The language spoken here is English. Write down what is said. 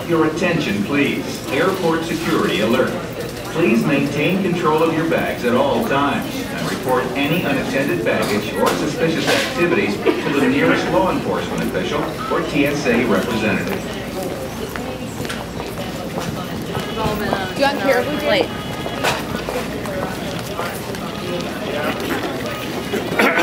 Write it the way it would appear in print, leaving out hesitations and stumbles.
Your attention, please. Airport security alert. Please maintain control of your bags at all times and report any unattended baggage or suspicious activities to the nearest law enforcement official or TSA representative. Do you want caribou plate?